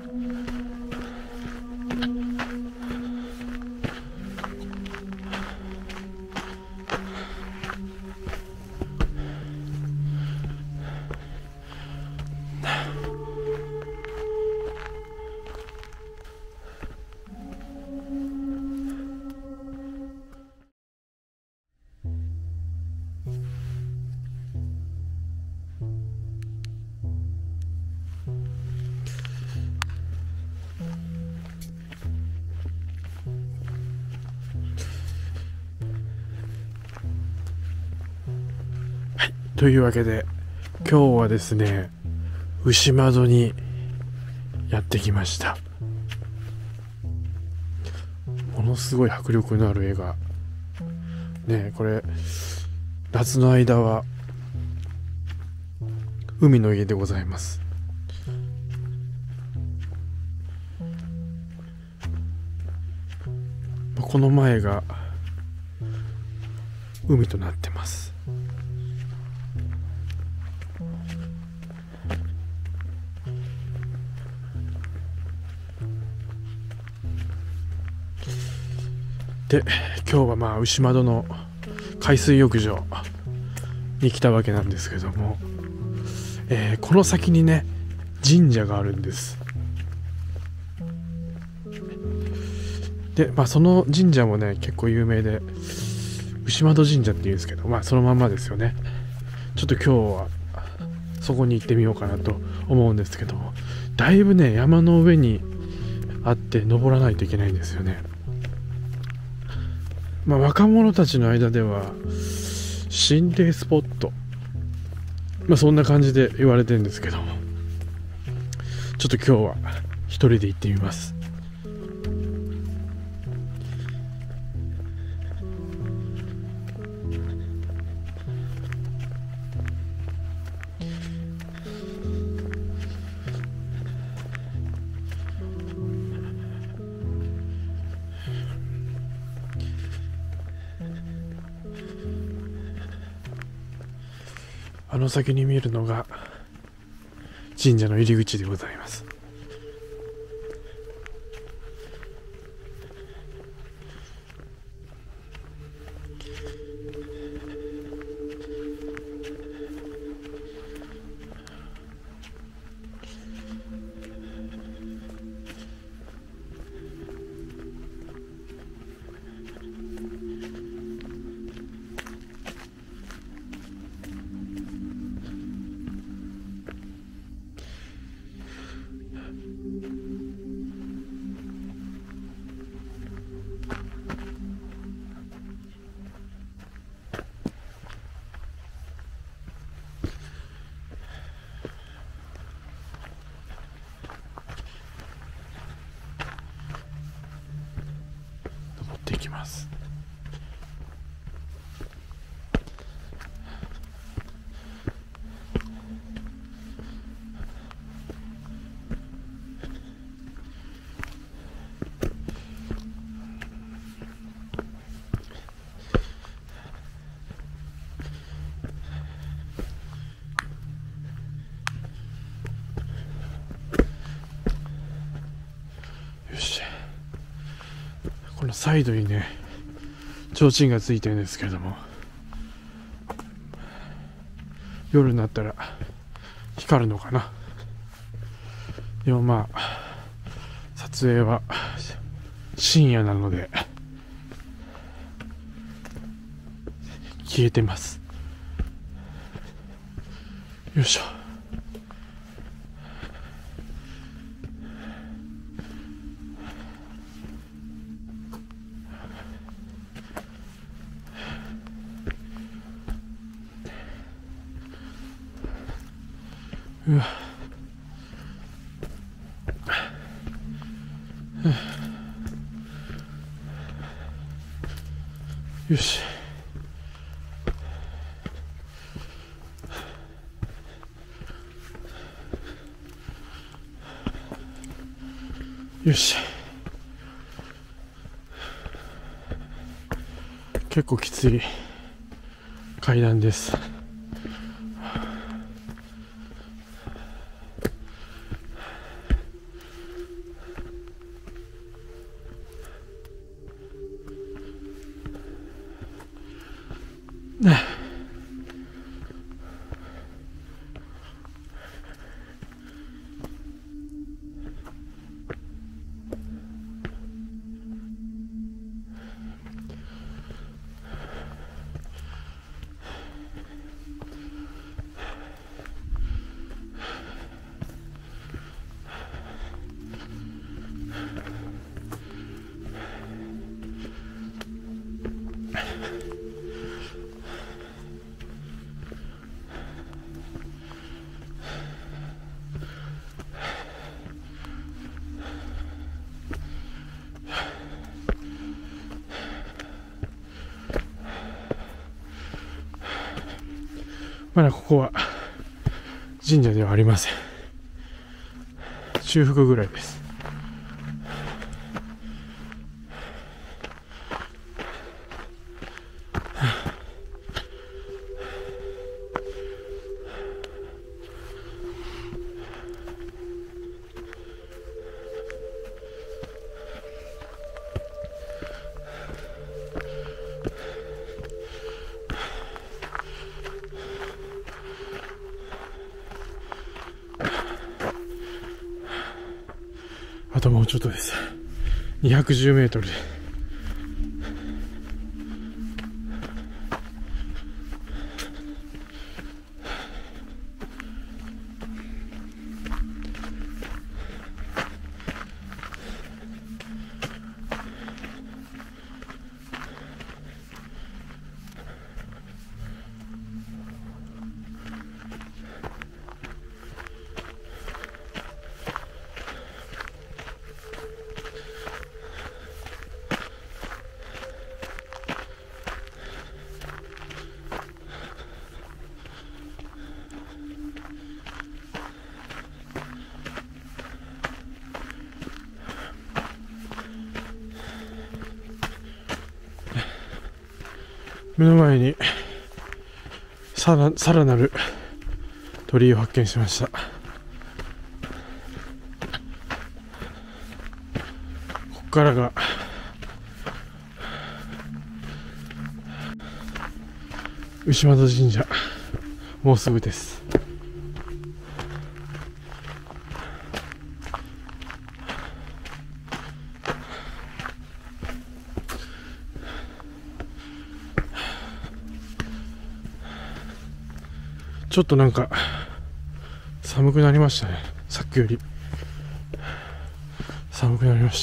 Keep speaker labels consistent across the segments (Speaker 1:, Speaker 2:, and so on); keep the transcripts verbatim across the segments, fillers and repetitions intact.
Speaker 1: というわけで今日はですね、牛窓にやってきました。ものすごい迫力のある絵がね、これ夏の間は海の家でございます。この前が海となってます。で、今日はまあ牛窓の海水浴場に来たわけなんですけども、えー、この先にね神社があるんです。で、まあその神社もね結構有名で、牛窓神社っていうんですけど、まあそのまんまですよね。ちょっと今日はそこに行ってみようかなと思うんですけども、だいぶね山の上にあって登らないといけないんですよね。まあ、若者たちの間では心霊スポット、まあそんな感じで言われてるんですけども、ちょっと今日は一人で行ってみます。あの先に見えるのが神社の入り口でございます。できます。よし、このサイドにね提灯がついてるんですけれども、夜になったら光るのかな。でもまあ撮影は深夜なので消えてます。よいしょ。うわ、よし。よし。結構きつい階段です。 まだここは神社ではありません。修復ぐらいです。あともうちょっとです。にひゃくじゅうメートルで。目の前にさら、さらなる鳥居を発見しました。ここからが牛窓神社、もうすぐです。ちょっとなんか寒くなりましたね。さっきより寒くなりました。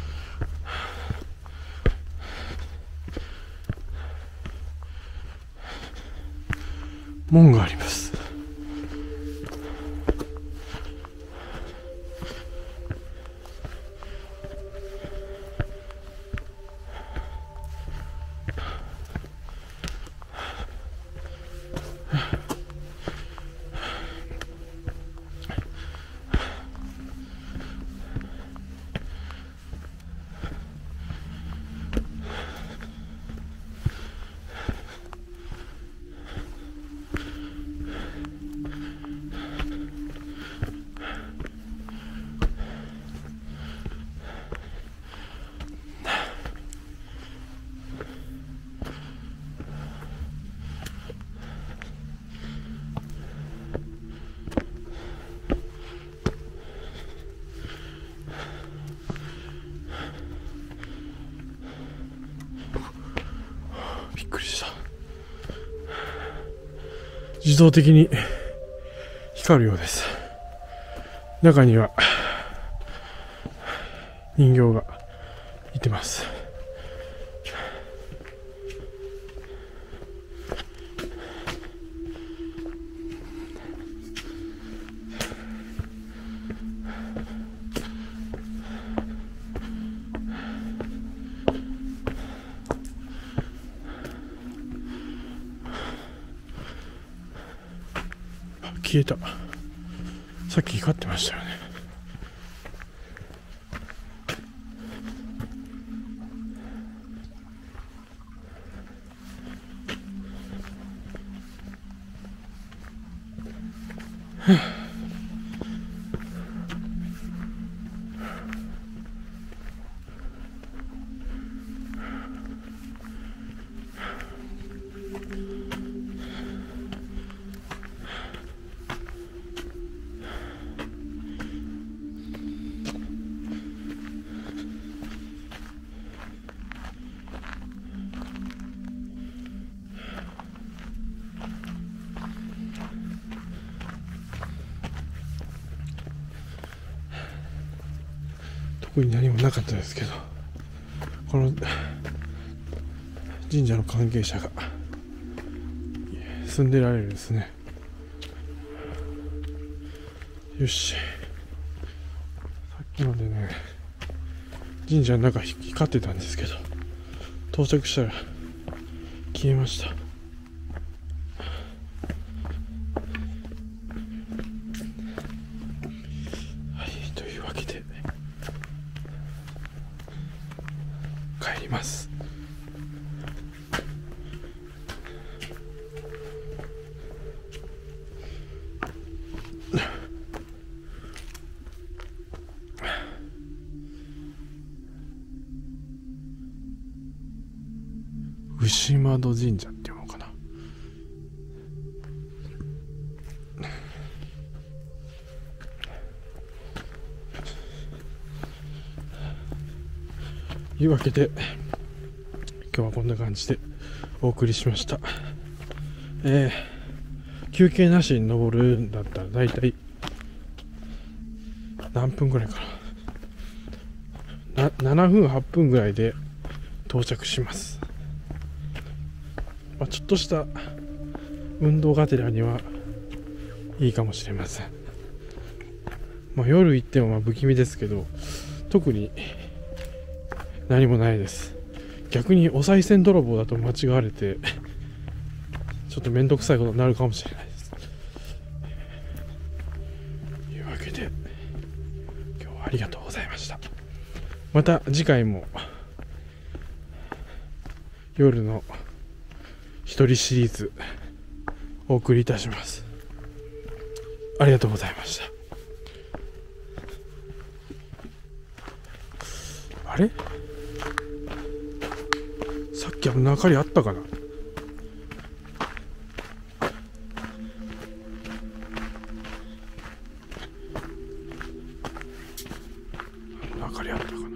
Speaker 1: 門があります。びっくりした。自動的に光るようです。中には人形がいてます。消えた。さっき光ってましたよね。 特に何もなかったですけど、この神社の関係者が住んでられるんですね。よし、さっきまでね神社の中光ってたんですけど、到着したら消えました。はい、というわけで帰ります。牛窓神社っていうのかな。いうわけで今日はこんな感じでお送りしました。えー、休憩なしに登るんだったらだいたい何分ぐらいかな、なななふんはっぷんぐらいで到着します。まあ、ちょっとした運動がてらにはいいかもしれません。まあ、夜行ってもまあ不気味ですけど、特に何もないです。逆にお賽銭泥棒だと間違われてちょっと面倒くさいことになるかもしれないです。というわけで今日はありがとうございました。また次回も夜の一人シリーズお送りいたします。ありがとうございました。あれ、さっきあの中にあったかな。中にあったかな。